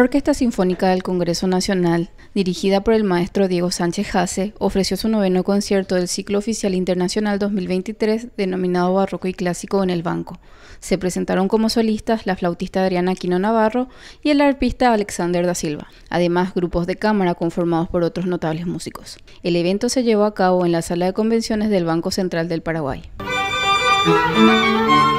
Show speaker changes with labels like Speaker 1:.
Speaker 1: Orquesta Sinfónica del Congreso Nacional, dirigida por el maestro Diego Sánchez Jase, ofreció su noveno concierto del Ciclo Oficial Internacional 2023 denominado Barroco y Clásico en el Banco. Se presentaron como solistas la flautista Adriana Aquino Navarro y el arpista Alexander da Silva, además grupos de cámara conformados por otros notables músicos. El evento se llevó a cabo en la Sala de Convenciones del Banco Central del Paraguay.